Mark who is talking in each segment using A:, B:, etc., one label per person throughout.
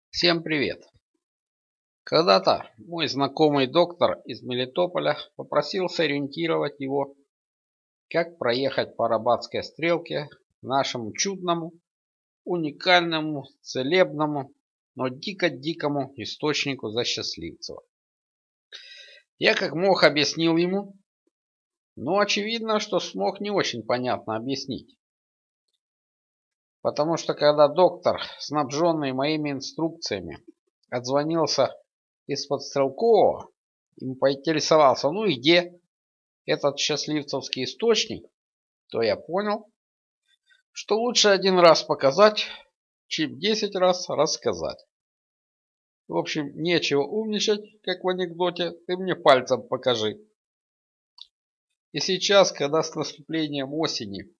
A: Всем привет! Когда-то мой знакомый доктор из Мелитополя попросил сориентировать его, как проехать по Арабатской стрелке к нашему чудному, уникальному, целебному, но дико-дикому источнику за Счастливцева. Я как мог объяснил ему, но очевидно, что смог не очень понятно объяснить. Потому что когда доктор, снабженный моими инструкциями, отзвонился из-под Стрелкового и поинтересовался, ну и где этот счастливцевский источник, то я понял, что лучше один раз показать, чем 10 раз рассказать. В общем, нечего умничать, как в анекдоте, ты мне пальцем покажи. И сейчас, когда с наступлением осени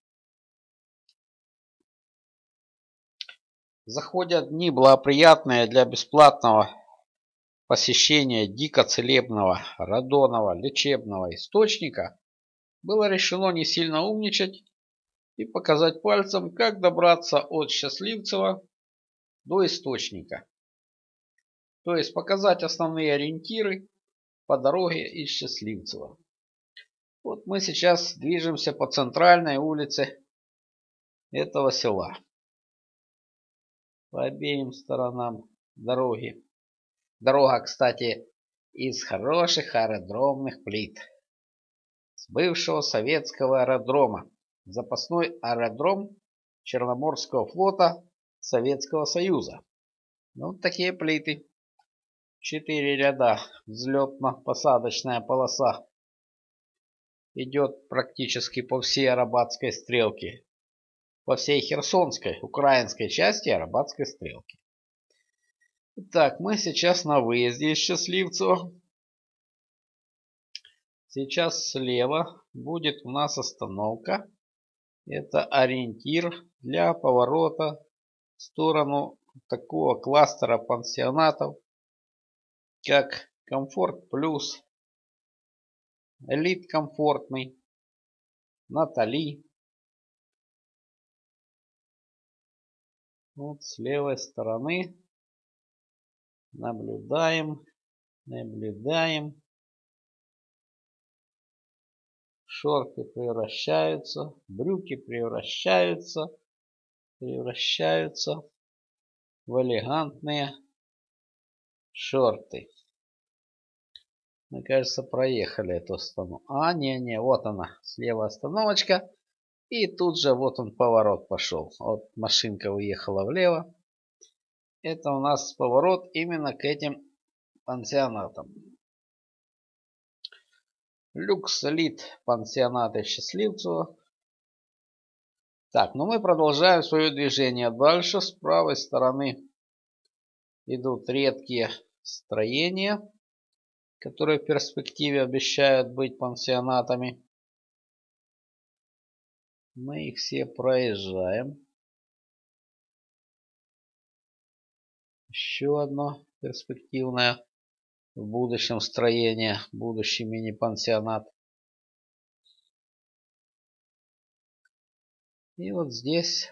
A: заходят дни благоприятные для бесплатного посещения дико целебного, радонного, лечебного источника, было решено не сильно умничать и показать пальцем, как добраться от Счастливцева до источника. То есть показать основные ориентиры по дороге из Счастливцева. Вот мы сейчас движемся по центральной улице этого села. По обеим сторонам дороги. Дорога, кстати, из хороших аэродромных плит. С бывшего советского аэродрома. Запасной аэродром Черноморского флота Советского Союза. Вот такие плиты. 4 ряда. Взлетно-посадочная полоса. Идет практически по всей Арабатской стрелке. По всей Херсонской, украинской части Арабатской стрелки. Итак, мы сейчас на выезде из Счастливцева. Сейчас слева будет у нас остановка. Это ориентир для поворота в сторону такого кластера пансионатов, как Комфорт Плюс, Элит комфортный, Натали. Вот с левой стороны наблюдаем. Шорты превращаются, брюки превращаются в элегантные шорты. Мне кажется, проехали эту остановку. Не, вот она, слева остановочка. И тут же вот он поворот пошел. Вот машинка уехала влево. Это у нас поворот именно к этим пансионатам. Люкс Элит пансионаты Счастливцева. Так, ну мы продолжаем свое движение дальше. С правой стороны идут редкие строения, которые в перспективе обещают быть пансионатами. Мы их все проезжаем. Еще одно перспективное в будущем строение, будущий мини-пансионат. И вот здесь,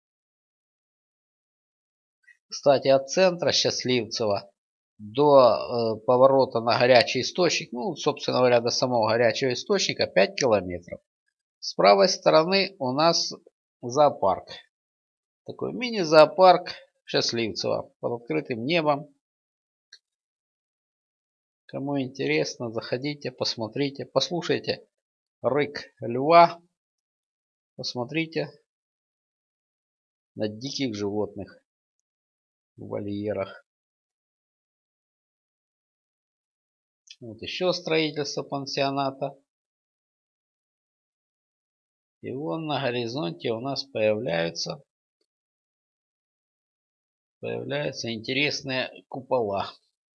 A: кстати, от центра Счастливцева до поворота на горячий источник, ну, собственно говоря, до самого горячего источника 5 километров. С правой стороны у нас зоопарк. Такой мини-зоопарк Счастливцева под открытым небом. Кому интересно, заходите, посмотрите, послушайте рык льва, посмотрите на диких животных в вольерах. Вот еще строительство пансионата. И вон на горизонте у нас появляются интересные купола.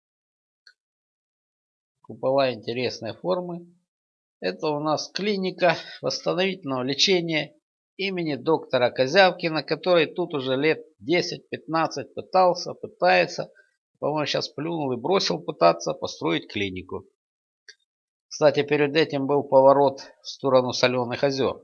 A: Купола интересной формы. Это у нас клиника восстановительного лечения имени доктора Козявкина, который тут уже лет 10-15 пытается, по-моему, сейчас плюнул и бросил пытаться построить клинику. Кстати, перед этим был поворот в сторону Соленых озер.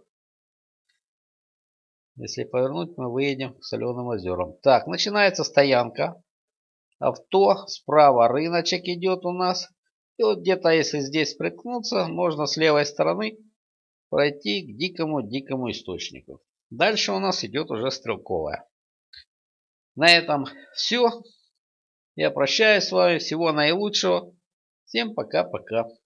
A: Если повернуть, мы выедем к Соленым озерам. Так, начинается стоянка. авто, справа рыночек идет у нас. И вот где-то, если здесь приткнуться, можно с левой стороны пройти к дикому источнику. Дальше у нас идет уже стрелковая. На этом все. Я прощаюсь с вами. Всего наилучшего. Всем пока-пока.